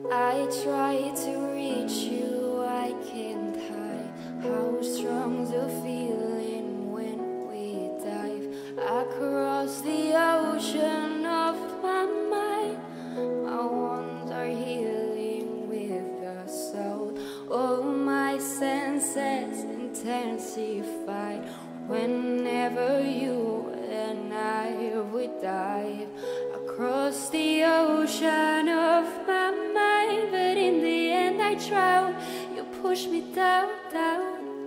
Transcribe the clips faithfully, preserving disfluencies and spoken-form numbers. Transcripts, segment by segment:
I try to reach you, I can't hide how strong the feeling when we dive across the ocean of my mind. My wounds are healing with the soul. All my senses intensified whenever you and I would dive across the ocean of my mind. But in the end I drown, you push me down, down.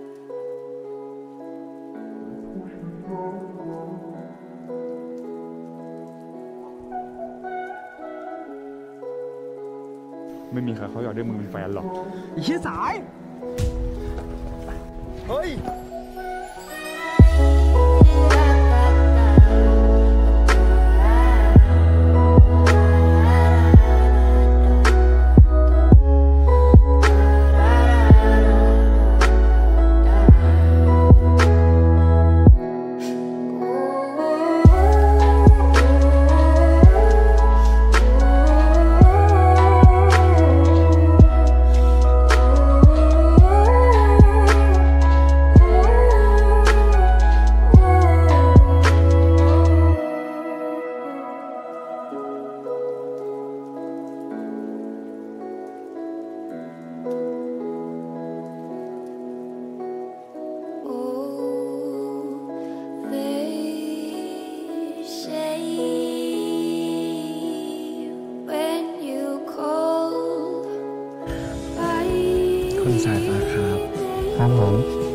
ไม่มีใครเขาอยากได้มึงเป็นแฟนหรอกไอ้เหี้ยสายเฮ้ยคุณสายฟ้าครับครับผม